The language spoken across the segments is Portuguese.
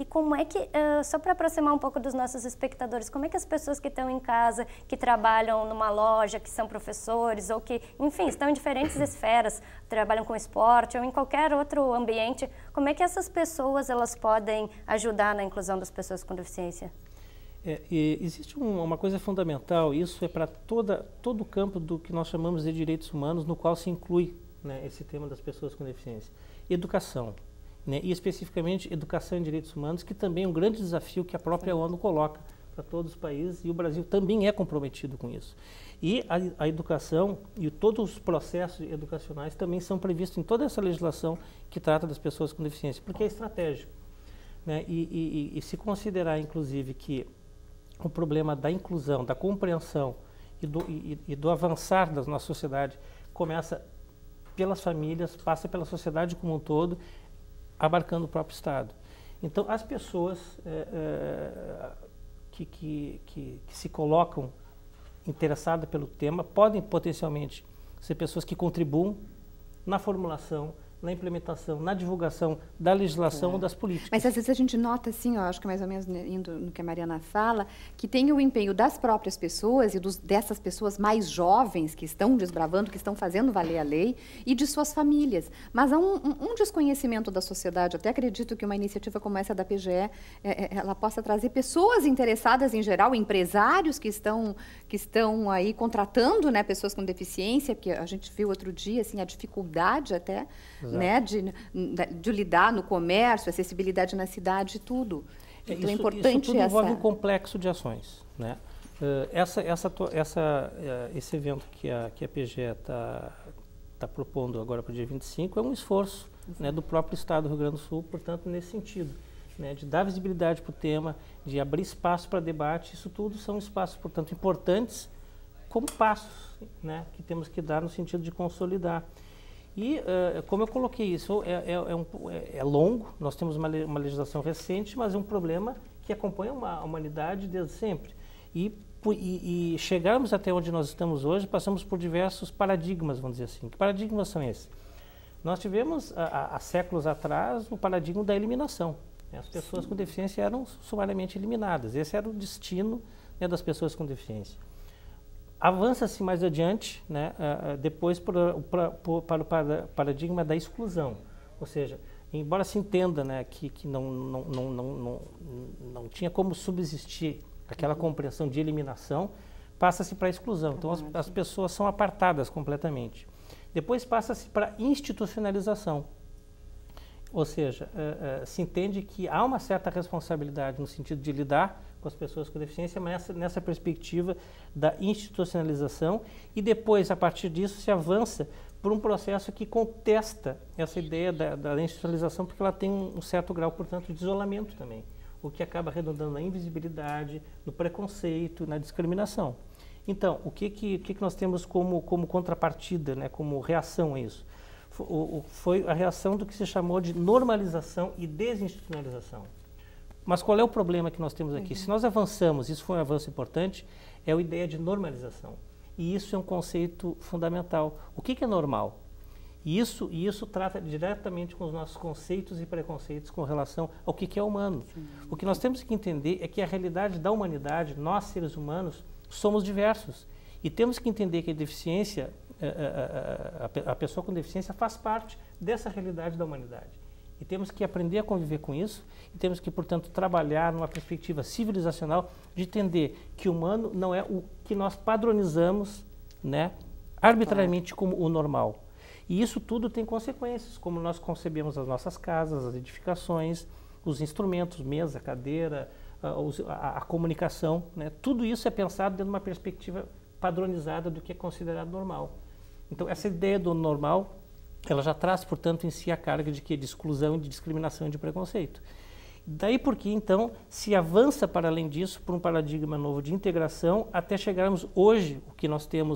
E como é que, só para aproximar um pouco dos nossos espectadores, como é que as pessoas que estão em casa, que trabalham numa loja, que são professores ou que, enfim, estão em diferentes esferas, trabalham com esporte ou em qualquer outro ambiente, como é que essas pessoas elas podem ajudar na inclusão das pessoas com deficiência? Existe uma coisa fundamental, isso é para todo o campo do que nós chamamos de direitos humanos, no qual se inclui, né, esse tema das pessoas com deficiência. Educação, né, e especificamente educação em direitos humanos, que também é um grande desafio que a própria ONU coloca para todos os países, e o Brasil também é comprometido com isso. E a educação e todos os processos educacionais também são previstos em toda essa legislação que trata das pessoas com deficiência, porque é estratégico, né, e se considerar, inclusive, que o problema da inclusão, da compreensão e do avançar da nossa sociedade começa pelas famílias, passa pela sociedade como um todo, abarcando o próprio Estado. Então, as pessoas que se colocam interessadas pelo tema podem potencialmente ser pessoas que contribuam na formulação, na implementação, na divulgação da legislação ou das políticas. Mas às vezes a gente nota, assim, eu acho que mais ou menos indo no que a Mariana fala, que tem o empenho das próprias pessoas e dessas pessoas mais jovens que estão desbravando, que estão fazendo valer a lei, e de suas famílias. Mas há um desconhecimento da sociedade. Eu até acredito que uma iniciativa como essa da PGE, ela possa trazer pessoas interessadas em geral, empresários que estão aí contratando, né, pessoas com deficiência, porque a gente viu outro dia, assim, a dificuldade até, né, de lidar no comércio, acessibilidade na cidade e tudo. Então é importante isso tudo envolve um complexo de ações, né? Esse evento que a PGE está propondo agora para o dia 25 é um esforço, né, do próprio Estado do Rio Grande do Sul, portanto, nesse sentido, né, de dar visibilidade para o tema, de abrir espaço para debate. Isso tudo são espaços, portanto, importantes como passos, né, que temos que dar no sentido de consolidar. E, como eu coloquei, isso é longo, nós temos uma legislação recente, mas é um problema que acompanha a humanidade desde sempre. E chegarmos até onde nós estamos hoje, passamos por diversos paradigmas, vamos dizer assim. Que paradigmas são esses? Nós tivemos, há séculos atrás, o paradigma da eliminação. As pessoas com deficiência eram sumariamente eliminadas. Esse era o destino, né, das pessoas com deficiência. Avança-se mais adiante, né, depois para o paradigma da exclusão, ou seja, embora se entenda, né, que não tinha como subsistir aquela compreensão de eliminação, passa-se para a exclusão. Então as pessoas são apartadas completamente. Depois passa-se para institucionalização, ou seja, se entende que há uma certa responsabilidade no sentido de lidar com as pessoas com deficiência, mas nessa perspectiva da institucionalização, e depois, a partir disso, se avança por um processo que contesta essa ideia da institucionalização, porque ela tem um certo grau, portanto, de isolamento também, o que acaba redundando na invisibilidade, no preconceito, na discriminação. Então, o que nós temos como contrapartida, né, como reação a isso? Foi a reação do que se chamou de normalização e desinstitucionalização. Mas qual é o problema que nós temos aqui? Se nós avançamos, isso foi um avanço importante, é a ideia de normalização. E isso é um conceito fundamental. O que é normal? E isso trata diretamente com os nossos conceitos e preconceitos com relação ao que é humano. Sim. O que nós temos que entender é que a realidade da humanidade, nós seres humanos, somos diversos. E temos que entender que a deficiência, a pessoa com deficiência faz parte dessa realidade da humanidade. E temos que aprender a conviver com isso, e temos que, portanto, trabalhar numa perspectiva civilizacional de entender que o humano não é o que nós padronizamos, né, arbitrariamente como o normal. E isso tudo tem consequências, como nós concebemos as nossas casas, as edificações, os instrumentos, mesa, cadeira, a comunicação, né, tudo isso é pensado dentro de uma perspectiva padronizada do que é considerado normal. Então, essa ideia do normal, ela já traz, portanto, em si a carga de exclusão, de discriminação e de preconceito. Daí porque, então, se avança para além disso, por um paradigma novo de integração, até chegarmos hoje, o que nós temos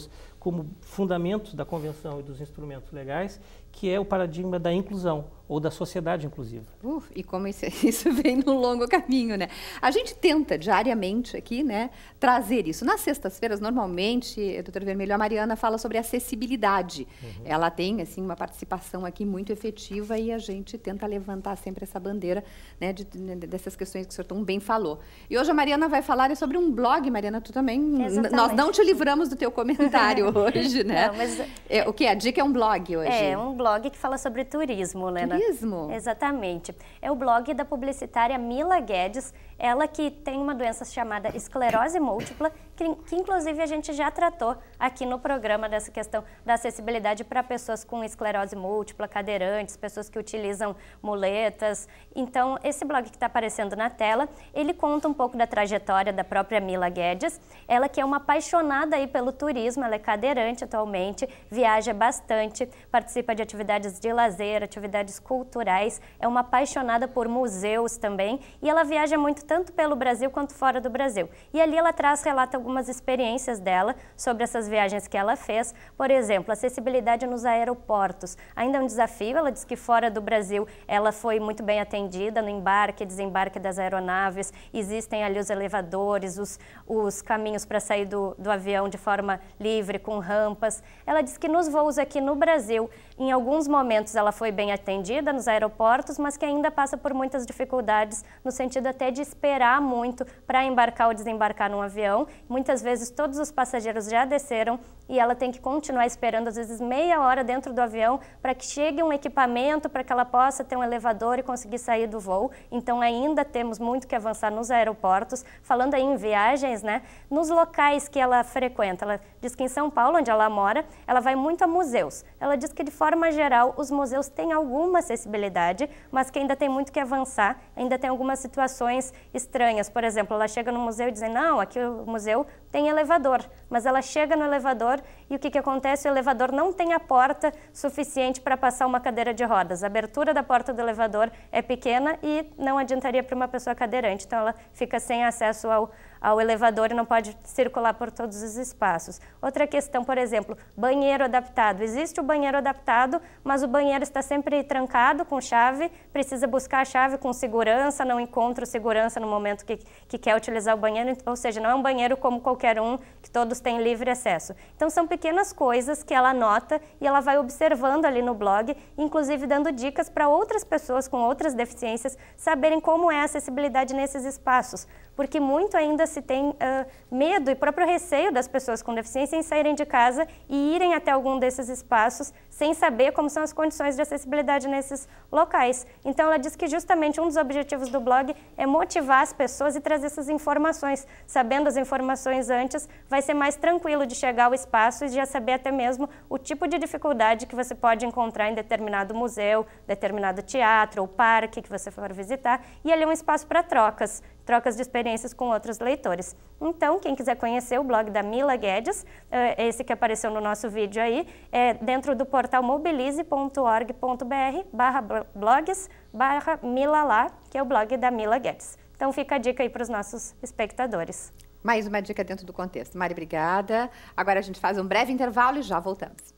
como fundamentos da Convenção e dos instrumentos legais, que é o paradigma da inclusão, ou da sociedade inclusiva. E como isso vem no longo caminho, né? A gente tenta diariamente aqui, né, trazer isso. Nas sextas-feiras, normalmente, doutora Vermelho, a Mariana fala sobre acessibilidade. Ela tem, assim, uma participação aqui muito efetiva e a gente tenta levantar sempre essa bandeira, né, dessas questões que o senhor tão bem falou. E hoje a Mariana vai falar sobre um blog. Mariana, tu também... Exatamente. Nós não te livramos do teu comentário hoje, né? Não, mas... O que? A dica é um blog hoje? É, um blog que fala sobre turismo, né? Turismo? Exatamente. É o blog da publicitária Mila Guedes, ela que tem uma doença chamada esclerose múltipla, que inclusive a gente já tratou aqui no programa dessa questão da acessibilidade para pessoas com esclerose múltipla, cadeirantes, pessoas que utilizam muletas. Então, esse blog que está aparecendo na tela, ele conta um pouco da trajetória da própria Mila Guedes, ela que é uma apaixonada aí pelo turismo, ela é cadeirante atualmente, viaja bastante, participa de atividades de lazer, atividades culturais, é uma apaixonada por museus também, e ela viaja muito tanto pelo Brasil quanto fora do Brasil. E ali ela relata algumas experiências dela sobre essas viagens que ela fez. Por exemplo, acessibilidade nos aeroportos. Ainda é um desafio, ela diz que fora do Brasil ela foi muito bem atendida no embarque e desembarque das aeronaves, existem ali os elevadores, os caminhos para sair do avião de forma livre, com rampas. Ela diz que nos voos aqui no Brasil, em alguns momentos ela foi bem atendida nos aeroportos, mas que ainda passa por muitas dificuldades, no sentido até de esperar muito para embarcar ou desembarcar num avião. Muitas vezes todos os passageiros já desceram e ela tem que continuar esperando, às vezes meia hora dentro do avião, para que chegue um equipamento, para que ela possa ter um elevador e conseguir sair do voo. Então ainda temos muito que avançar nos aeroportos. Falando aí em viagens, né, nos locais que ela frequenta, ela diz que em São Paulo, onde ela mora, ela vai muito a museus. Ela diz que de forma geral os museus têm alguma acessibilidade, mas que ainda tem muito que avançar, ainda tem algumas situações estranhas. Por exemplo, ela chega no museu e diz, não, aqui o museu tem elevador, mas ela chega no elevador e o que acontece? O elevador não tem a porta suficiente para passar uma cadeira de rodas. A abertura da porta do elevador é pequena e não adiantaria para uma pessoa cadeirante, então ela fica sem acesso ao elevador e não pode circular por todos os espaços. Outra questão, por exemplo, banheiro adaptado. Existe o banheiro adaptado, mas o banheiro está sempre trancado com chave, precisa buscar a chave com segurança, não encontra segurança no momento que quer utilizar o banheiro, ou seja, não é um banheiro como qualquer um, que todos têm livre acesso. Então são pequenas coisas que ela anota e ela vai observando ali no blog, inclusive dando dicas para outras pessoas com outras deficiências saberem como é a acessibilidade nesses espaços, porque muito ainda se tem medo e próprio receio das pessoas com deficiência em saírem de casa e irem até algum desses espaços sem saber como são as condições de acessibilidade nesses locais. Então ela diz que justamente um dos objetivos do blog é motivar as pessoas e trazer essas informações. Sabendo as informações antes, vai ser mais tranquilo de chegar ao espaço e já saber até mesmo o tipo de dificuldade que você pode encontrar em determinado museu, determinado teatro ou parque que você for visitar, e ali é um espaço para trocas de experiências com outros leitores. Então, quem quiser conhecer o blog da Mila Guedes, esse que apareceu no nosso vídeo aí, é dentro do portal mobilize.org.br/blogs/Milalá, que é o blog da Mila Guedes. Então, fica a dica aí para os nossos espectadores. Mais uma dica dentro do contexto. Mari, obrigada. Agora a gente faz um breve intervalo e já voltamos.